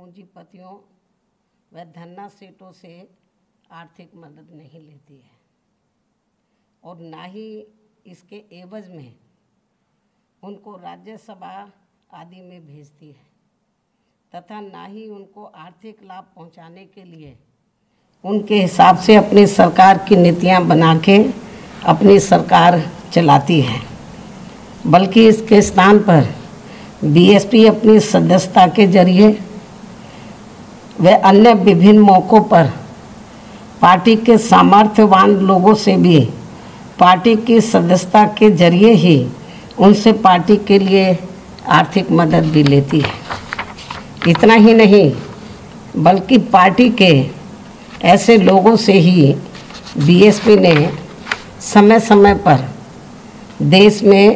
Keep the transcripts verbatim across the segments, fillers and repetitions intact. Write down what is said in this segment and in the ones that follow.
पूंजीपतियों व धन्ना सेठों से आर्थिक मदद नहीं लेती है और ना ही इसके एवज में उनको राज्यसभा आदि में भेजती है तथा ना ही उनको आर्थिक लाभ पहुंचाने के लिए उनके हिसाब से अपनी सरकार की नीतियां बना के अपनी सरकार चलाती है, बल्कि इसके स्थान पर बीएसपी अपनी सदस्यता के जरिए व अन्य विभिन्न मौक़ों पर पार्टी के सामर्थ्यवान लोगों से भी पार्टी की सदस्यता के जरिए ही उनसे पार्टी के लिए आर्थिक मदद भी लेती है। इतना ही नहीं बल्कि पार्टी के ऐसे लोगों से ही बीएसपी ने समय समय पर देश में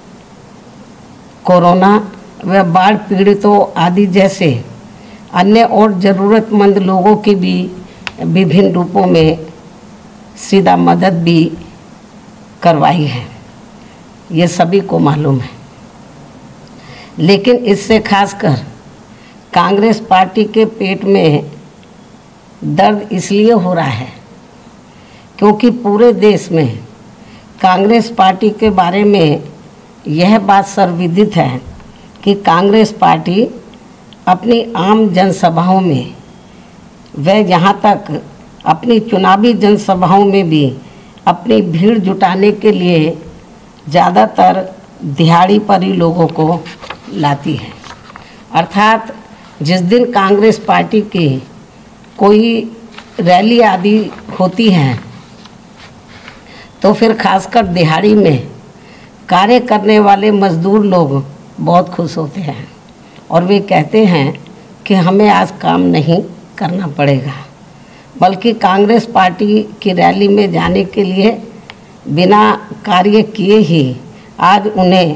कोरोना व बाढ़ पीड़ितों आदि जैसे अन्य और ज़रूरतमंद लोगों की भी विभिन्न रूपों में सीधा मदद भी करवाई है, ये सभी को मालूम है। लेकिन इससे खासकर कांग्रेस पार्टी के पेट में दर्द इसलिए हो रहा है क्योंकि पूरे देश में कांग्रेस पार्टी के बारे में यह बात सर्वविदित है कि कांग्रेस पार्टी अपनी आम जनसभाओं में व यहाँ तक अपनी चुनावी जनसभाओं में भी अपनी भीड़ जुटाने के लिए ज़्यादातर दिहाड़ी पर ही लोगों को लाती है। अर्थात जिस दिन कांग्रेस पार्टी की कोई रैली आदि होती है तो फिर खासकर दिहाड़ी में कार्य करने वाले मजदूर लोग बहुत खुश होते हैं और वे कहते हैं कि हमें आज काम नहीं करना पड़ेगा, बल्कि कांग्रेस पार्टी की रैली में जाने के लिए बिना कार्य किए ही आज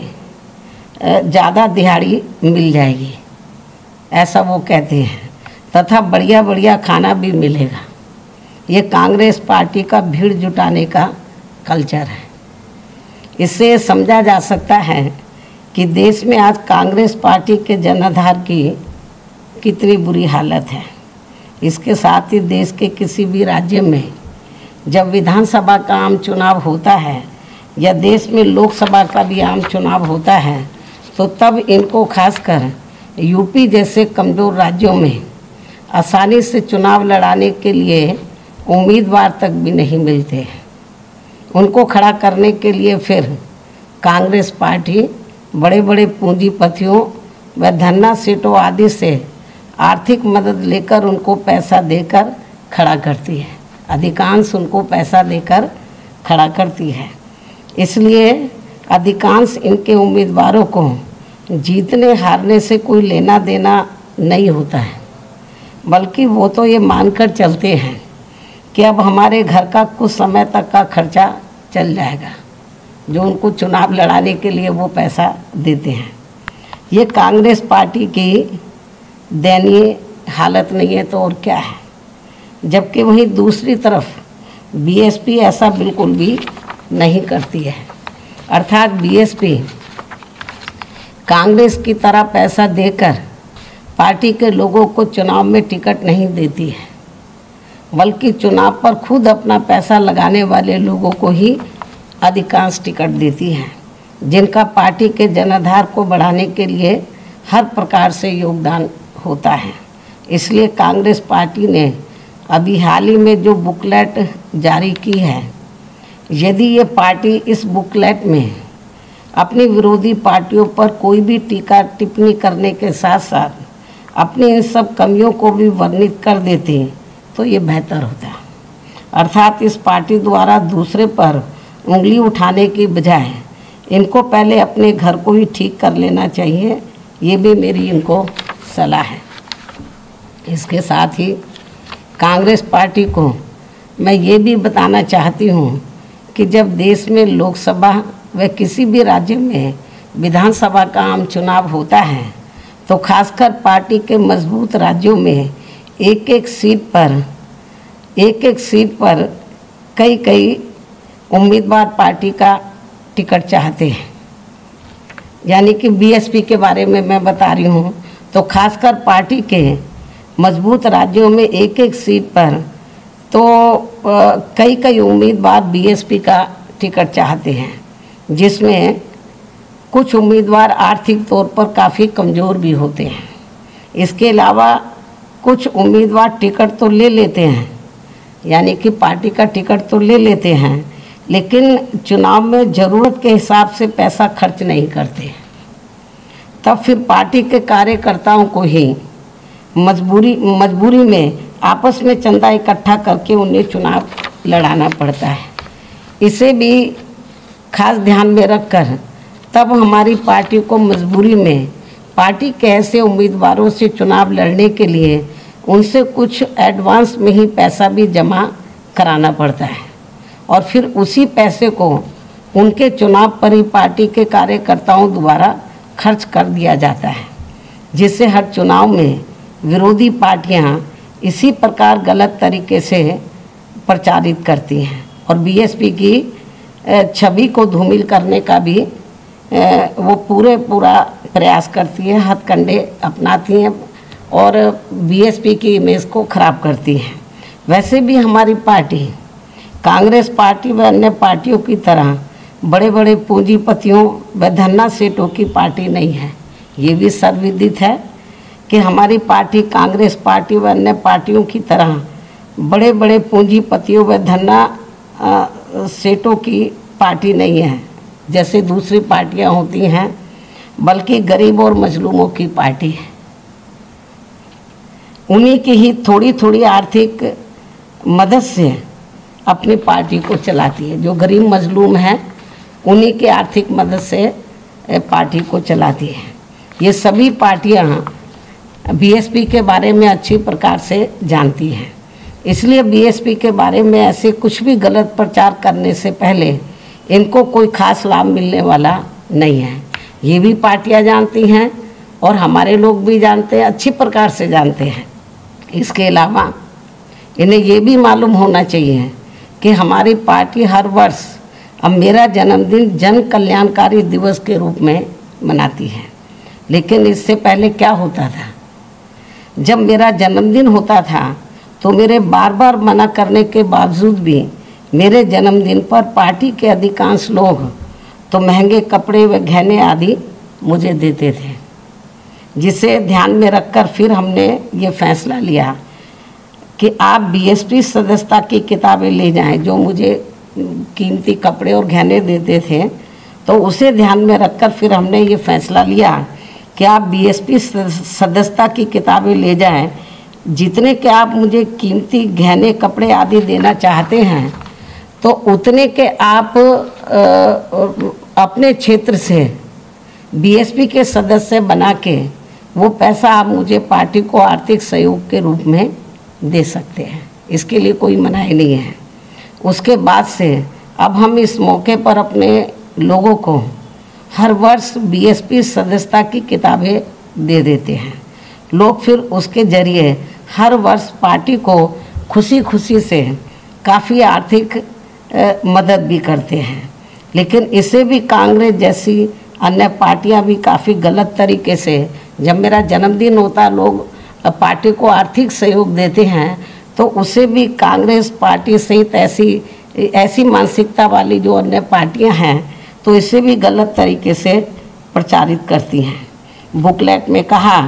उन्हें ज़्यादा दिहाड़ी मिल जाएगी, ऐसा वो कहते हैं, तथा बढ़िया बढ़िया खाना भी मिलेगा। ये कांग्रेस पार्टी का भीड़ जुटाने का कल्चर है। इससे समझा जा सकता है कि देश में आज कांग्रेस पार्टी के जनाधार की कितनी बुरी हालत है। इसके साथ ही देश के किसी भी राज्य में जब विधानसभा का आम चुनाव होता है या देश में लोकसभा का भी आम चुनाव होता है तो तब इनको खासकर यूपी जैसे कमज़ोर राज्यों में आसानी से चुनाव लड़ाने के लिए उम्मीदवार तक भी नहीं मिलते। उनको खड़ा करने के लिए फिर कांग्रेस पार्टी बड़े बड़े पूंजीपतियों व धन्ना सेठों आदि से आर्थिक मदद लेकर उनको पैसा देकर खड़ा करती है, अधिकांश उनको पैसा देकर खड़ा करती है। इसलिए अधिकांश इनके उम्मीदवारों को जीतने हारने से कोई लेना देना नहीं होता है, बल्कि वो तो ये मानकर चलते हैं कि अब हमारे घर का कुछ समय तक का खर्चा चल जाएगा, जो उनको चुनाव लड़ाने के लिए वो पैसा देते हैं। ये कांग्रेस पार्टी की दयनीय हालत नहीं है तो और क्या है। जबकि वहीं दूसरी तरफ बीएसपी ऐसा बिल्कुल भी नहीं करती है। अर्थात बीएसपी कांग्रेस की तरह पैसा देकर पार्टी के लोगों को चुनाव में टिकट नहीं देती है, बल्कि चुनाव पर खुद अपना पैसा लगाने वाले लोगों को ही अधिकांश टिकट देती है, जिनका पार्टी के जनाधार को बढ़ाने के लिए हर प्रकार से योगदान होता है। इसलिए कांग्रेस पार्टी ने अभी हाल ही में जो बुकलेट जारी की है, यदि ये पार्टी इस बुकलेट में अपनी विरोधी पार्टियों पर कोई भी टीका टिप्पणी करने के साथ साथ अपनी इन सब कमियों को भी वर्णित कर देती तो ये बेहतर होता। अर्थात इस पार्टी द्वारा दूसरे पर उंगली उठाने की बजाय इनको पहले अपने घर को ही ठीक कर लेना चाहिए, ये भी मेरी इनको सलाह है। इसके साथ ही कांग्रेस पार्टी को मैं ये भी बताना चाहती हूँ कि जब देश में लोकसभा व किसी भी राज्य में विधानसभा का आम चुनाव होता है तो खासकर पार्टी के मजबूत राज्यों में एक एक सीट पर एक एक सीट पर कई कई उम्मीदवार पार्टी का टिकट चाहते हैं। यानी कि बीएसपी के बारे में मैं बता रही हूँ तो खासकर पार्टी के मजबूत राज्यों में एक एक सीट पर तो कई कई उम्मीदवार बीएसपी का टिकट चाहते हैं, जिसमें कुछ उम्मीदवार आर्थिक तौर पर काफ़ी कमज़ोर भी होते हैं। इसके अलावा कुछ उम्मीदवार टिकट तो ले लेते हैं, यानी कि पार्टी का टिकट तो ले लेते हैं, लेकिन चुनाव में ज़रूरत के हिसाब से पैसा खर्च नहीं करते। तब फिर पार्टी के कार्यकर्ताओं को ही मजबूरी मजबूरी में आपस में चंदा इकट्ठा करके उन्हें चुनाव लड़ाना पड़ता है। इसे भी खास ध्यान में रखकर तब हमारी पार्टी को मजबूरी में पार्टी के ऐसे उम्मीदवारों से चुनाव लड़ने के लिए उनसे कुछ एडवांस में ही पैसा भी जमा कराना पड़ता है, और फिर उसी पैसे को उनके चुनाव पर ही पार्टी के कार्यकर्ताओं द्वारा खर्च कर दिया जाता है, जिससे हर चुनाव में विरोधी पार्टियां इसी प्रकार गलत तरीके से प्रचारित करती हैं और बीएसपी की छवि को धूमिल करने का भी वो पूरे पूरा प्रयास करती है, हथकंडे अपनाती हैं और बीएसपी की इमेज को खराब करती हैं। वैसे भी हमारी पार्टी कांग्रेस पार्टी व अन्य पार्टियों की तरह बड़े बड़े पूंजीपतियों व धन्ना सेठों की पार्टी नहीं है। ये भी सर्वविदित है कि हमारी पार्टी कांग्रेस पार्टी व अन्य पार्टियों की तरह बड़े बड़े पूंजीपतियों व धन्ना सेठों की पार्टी नहीं है, जैसे दूसरी पार्टियां होती हैं, बल्कि गरीब और मजलूमों की पार्टी है। उन्हीं की ही थोड़ी थोड़ी आर्थिक मदद से अपनी पार्टी को चलाती है। जो गरीब मजलूम हैं उन्हीं की आर्थिक मदद से पार्टी को चलाती है। ये सभी पार्टियां बीएसपी के बारे में अच्छी प्रकार से जानती हैं, इसलिए बीएसपी के बारे में ऐसे कुछ भी गलत प्रचार करने से पहले इनको कोई खास लाभ मिलने वाला नहीं है। ये भी पार्टियां जानती हैं और हमारे लोग भी जानते हैं, अच्छी प्रकार से जानते हैं। इसके अलावा इन्हें ये भी मालूम होना चाहिए कि हमारी पार्टी हर वर्ष अब मेरा जन्मदिन जन कल्याणकारी दिवस के रूप में मनाती है। लेकिन इससे पहले क्या होता था, जब मेरा जन्मदिन होता था तो मेरे बार बार मना करने के बावजूद भी मेरे जन्मदिन पर पार्टी के अधिकांश लोग तो महंगे कपड़े व गहने आदि मुझे देते थे, जिसे ध्यान में रखकर फिर हमने ये फैसला लिया कि आप बीएसपी सदस्यता की किताबें ले जाएं। जो मुझे कीमती कपड़े और गहने देते थे, तो उसे ध्यान में रखकर फिर हमने ये फैसला लिया कि आप बीएसपी सदस्यता की किताबें ले जाएं। जितने के आप मुझे कीमती गहने कपड़े आदि देना चाहते हैं, तो उतने के आप अपने क्षेत्र से बीएसपी के सदस्य बना के वो पैसा आप मुझे पार्टी को आर्थिक सहयोग के रूप में दे सकते हैं। इसके लिए कोई मनाही नहीं है। उसके बाद से अब हम इस मौके पर अपने लोगों को हर वर्ष बीएसपी सदस्यता की किताबें दे देते हैं। लोग फिर उसके जरिए हर वर्ष पार्टी को खुशी खुशी से काफ़ी आर्थिक मदद भी करते हैं। लेकिन इसे भी कांग्रेस जैसी अन्य पार्टियां भी काफ़ी गलत तरीके से, जब मेरा जन्मदिन होता लोग पार्टी को आर्थिक सहयोग देते हैं, तो उसे भी कांग्रेस पार्टी सहित ऐसी ऐसी मानसिकता वाली जो अन्य पार्टियां हैं, तो इसे भी गलत तरीके से प्रचारित करती हैं। बुकलेट में कहा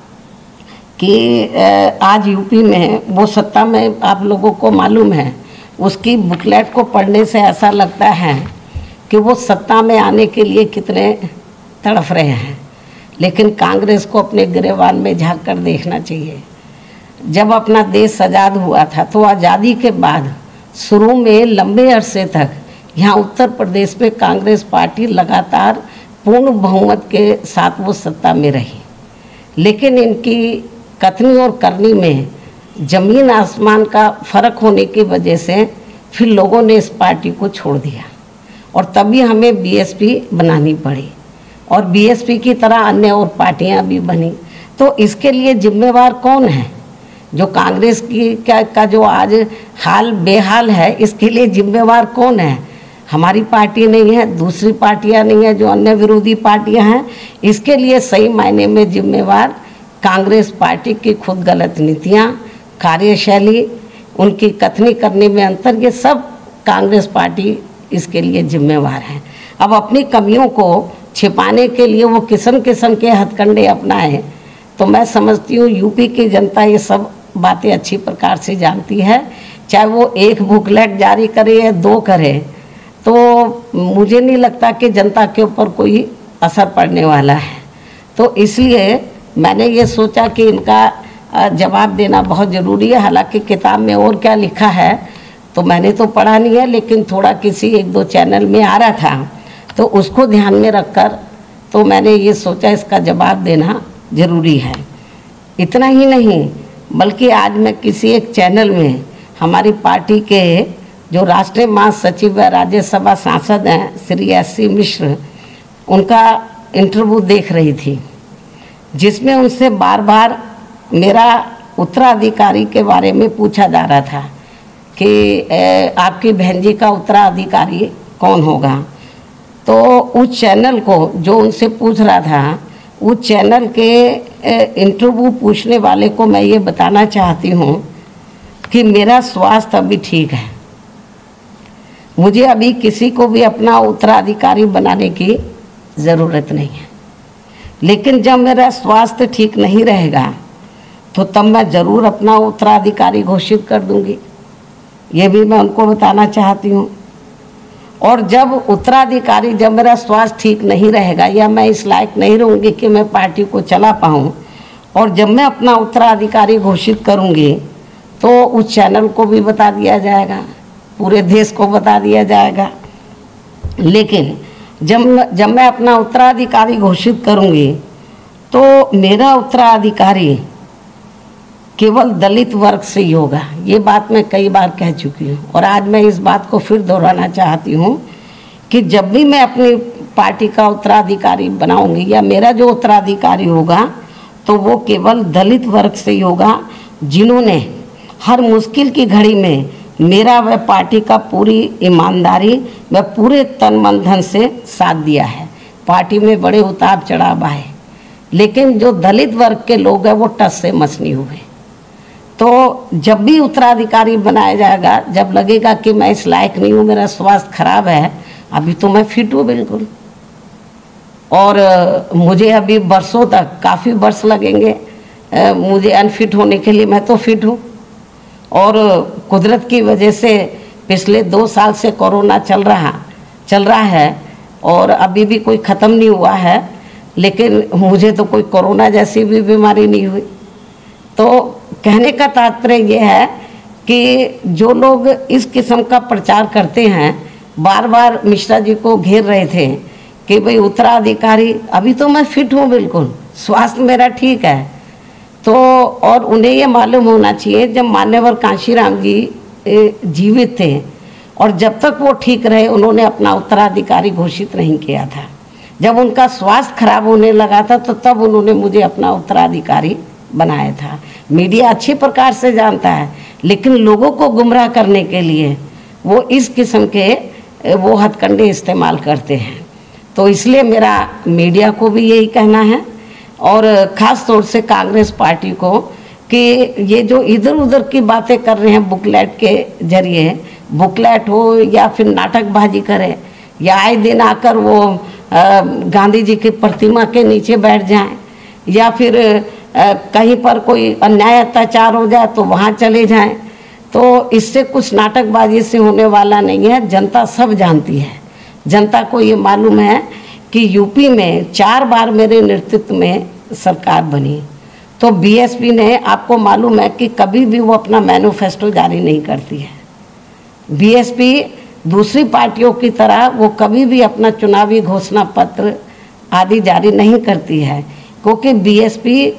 कि आज यूपी में वो सत्ता में, आप लोगों को मालूम है, उसकी बुकलेट को पढ़ने से ऐसा लगता है कि वो सत्ता में आने के लिए कितने तड़फ रहे हैं। लेकिन कांग्रेस को अपने गिरेबान में झांक कर देखना चाहिए। जब अपना देश आज़ाद हुआ था, तो आज़ादी के बाद शुरू में लंबे अरसे तक यहाँ उत्तर प्रदेश में कांग्रेस पार्टी लगातार पूर्ण बहुमत के साथ वो सत्ता में रही। लेकिन इनकी कथनी और करनी में ज़मीन आसमान का फ़र्क होने की वजह से फिर लोगों ने इस पार्टी को छोड़ दिया, और तभी हमें बीएसपी बनानी पड़ी, और बीएसपी की तरह अन्य और पार्टियां भी बनी। तो इसके लिए जिम्मेवार कौन है? जो कांग्रेस की का, का जो आज हाल बेहाल है, इसके लिए जिम्मेवार कौन है? हमारी पार्टी नहीं है, दूसरी पार्टियां नहीं है, जो अन्य विरोधी पार्टियां हैं। इसके लिए सही मायने में जिम्मेवार कांग्रेस पार्टी की खुद गलत नीतियाँ, कार्यशैली, उनकी कथनी करने में अंतर, ये सब कांग्रेस पार्टी इसके लिए जिम्मेवार है। अब अपनी कमियों को छिपाने के लिए वो किस्म किस्म के हथकंडे अपनाए, तो मैं समझती हूँ यूपी की जनता ये सब बातें अच्छी प्रकार से जानती है। चाहे वो एक बुकलेट जारी करे या दो करे, तो मुझे नहीं लगता कि जनता के ऊपर कोई असर पड़ने वाला है। तो इसलिए मैंने ये सोचा कि इनका जवाब देना बहुत ज़रूरी है। हालांकि किताब में और क्या लिखा है तो मैंने तो पढ़ा नहीं है, लेकिन थोड़ा किसी एक दो चैनल में आ रहा था, तो उसको ध्यान में रखकर तो मैंने ये सोचा इसका जवाब देना ज़रूरी है। इतना ही नहीं, बल्कि आज मैं किसी एक चैनल में हमारी पार्टी के जो राष्ट्रीय महासचिव व राज्यसभा सांसद हैं श्री एस सी मिश्र, उनका इंटरव्यू देख रही थी, जिसमें उनसे बार बार मेरा उत्तराधिकारी के बारे में पूछा जा रहा था कि आपकी बहन जी का उत्तराधिकारी कौन होगा। तो उस चैनल को जो उनसे पूछ रहा था, उस चैनल के इंटरव्यू पूछने वाले को मैं ये बताना चाहती हूँ कि मेरा स्वास्थ्य अभी ठीक है, मुझे अभी किसी को भी अपना उत्तराधिकारी बनाने की ज़रूरत नहीं है। लेकिन जब मेरा स्वास्थ्य ठीक नहीं रहेगा तो तब मैं ज़रूर अपना उत्तराधिकारी घोषित कर दूंगी, ये भी मैं उनको बताना चाहती हूँ। और जब उत्तराधिकारी, जब मेरा स्वास्थ्य ठीक नहीं रहेगा या मैं इस लायक नहीं रहूँगी कि मैं पार्टी को चला पाऊँ, और जब मैं अपना उत्तराधिकारी घोषित करूँगी तो उस चैनल को भी बता दिया जाएगा, पूरे देश को बता दिया जाएगा। लेकिन जब जब मैं अपना उत्तराधिकारी घोषित करूँगी तो मेरा उत्तराधिकारी केवल दलित वर्ग से ही होगा। ये बात मैं कई बार कह चुकी हूँ और आज मैं इस बात को फिर दोहराना चाहती हूँ कि जब भी मैं अपनी पार्टी का उत्तराधिकारी बनाऊँगी या मेरा जो उत्तराधिकारी होगा तो वो केवल दलित वर्ग से ही होगा, जिन्होंने हर मुश्किल की घड़ी में मेरा व पार्टी का पूरी ईमानदारी व पूरे तन मन धन से साथ दिया है। पार्टी में बड़े उतार चढ़ाव आए, लेकिन जो दलित वर्ग के लोग हैं वो टस से मस नहीं हुए। तो जब भी उत्तराधिकारी बनाया जाएगा, जब लगेगा कि मैं इस लायक नहीं हूँ, मेरा स्वास्थ्य खराब है, अभी तो मैं फिट हूँ बिल्कुल, और मुझे अभी बरसों तक, काफ़ी वर्ष लगेंगे मुझे अनफिट होने के लिए, मैं तो फिट हूँ। और कुदरत की वजह से पिछले दो साल से कोरोना चल रहा चल रहा है और अभी भी कोई ख़त्म नहीं हुआ है, लेकिन मुझे तो कोई कोरोना जैसी भी बीमारी नहीं हुई। तो कहने का तात्पर्य ये है कि जो लोग इस किस्म का प्रचार करते हैं, बार बार मिश्रा जी को घेर रहे थे कि भाई उत्तराधिकारी, अभी तो मैं फिट हूँ बिल्कुल, स्वास्थ्य मेरा ठीक है। तो और उन्हें ये मालूम होना चाहिए, जब मान्यवर कांशीराम जी जीवित थे और जब तक वो ठीक रहे, उन्होंने अपना उत्तराधिकारी घोषित नहीं किया था। जब उनका स्वास्थ्य खराब होने लगा था तो तब उन्होंने मुझे अपना उत्तराधिकारी बनाया था। मीडिया अच्छी प्रकार से जानता है, लेकिन लोगों को गुमराह करने के लिए वो इस किस्म के वो हथकंडे इस्तेमाल करते हैं। तो इसलिए मेरा मीडिया को भी यही कहना है, और ख़ास तौर से कांग्रेस पार्टी को, कि ये जो इधर उधर की बातें कर रहे हैं बुकलेट के जरिए, बुकलेट हो या फिर नाटकबाजी करें या आए दिन आकर वो आ, गांधी जी की प्रतिमा के नीचे बैठ जाएं, या फिर आ, कहीं पर कोई अन्याय अत्याचार हो जाए तो वहाँ चले जाएं, तो इससे कुछ नाटकबाजी से होने वाला नहीं है। जनता सब जानती है, जनता को ये मालूम है कि यूपी में चार बार मेरे नेतृत्व में सरकार बनी, तो बीएसपी ने, आपको मालूम है कि कभी भी वो अपना मैनिफेस्टो जारी नहीं करती है। बीएसपी दूसरी पार्टियों की तरह वो कभी भी अपना चुनावी घोषणा पत्र आदि जारी नहीं करती है, क्योंकि बीएसपी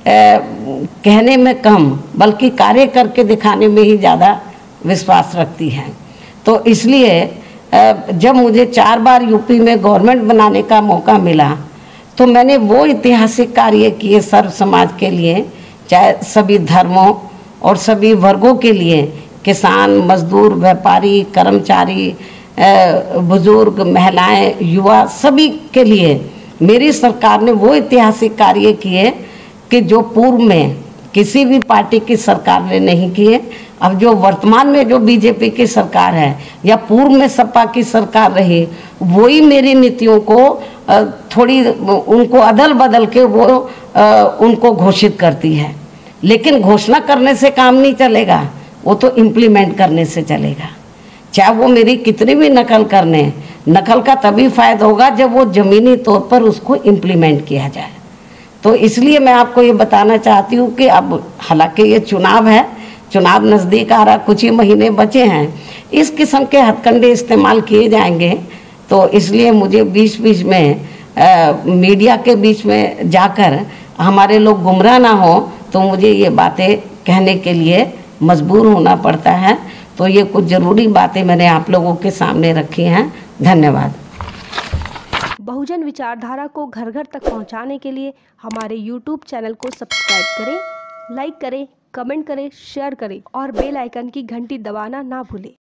कहने में कम बल्कि कार्य करके दिखाने में ही ज़्यादा विश्वास रखती है। तो इसलिए जब मुझे चार बार यूपी में गवर्नमेंट बनाने का मौका मिला तो मैंने वो ऐतिहासिक कार्य किए सर्व समाज के लिए, चाहे सभी धर्मों और सभी वर्गों के लिए, किसान, मजदूर, व्यापारी, कर्मचारी, बुजुर्ग, महिलाएं, युवा, सभी के लिए मेरी सरकार ने वो ऐतिहासिक कार्य किए कि जो पूर्व में किसी भी पार्टी की सरकार ने नहीं किए, अब जो वर्तमान में जो बीजेपी की सरकार है या पूर्व में सपा की सरकार रही, वही मेरी नीतियों को थोड़ी उनको अदल बदल के वो उनको घोषित करती है। लेकिन घोषणा करने से काम नहीं चलेगा, वो तो इम्प्लीमेंट करने से चलेगा। चाहे वो मेरी कितनी भी नकल करने, नकल का तभी फायदा होगा जब वो ज़मीनी तौर पर उसको इम्प्लीमेंट किया जाए। तो इसलिए मैं आपको ये बताना चाहती हूँ कि अब हालांकि ये चुनाव है, चुनाव नज़दीक आ रहा, कुछ ही महीने बचे हैं, इस किस्म के हथकंडे इस्तेमाल किए जाएंगे। तो इसलिए मुझे बीच बीच में आ, मीडिया के बीच में जाकर हमारे लोग गुमराह ना हो, तो मुझे ये बातें कहने के लिए मजबूर होना पड़ता है। तो ये कुछ ज़रूरी बातें मैंने आप लोगों के सामने रखी हैं। धन्यवाद। बहुजन विचारधारा को घर घर तक पहुंचाने के लिए हमारे यूट्यूब चैनल को सब्सक्राइब करें, लाइक करें, कमेंट करें, शेयर करें और बेल आइकन की घंटी दबाना ना भूलें।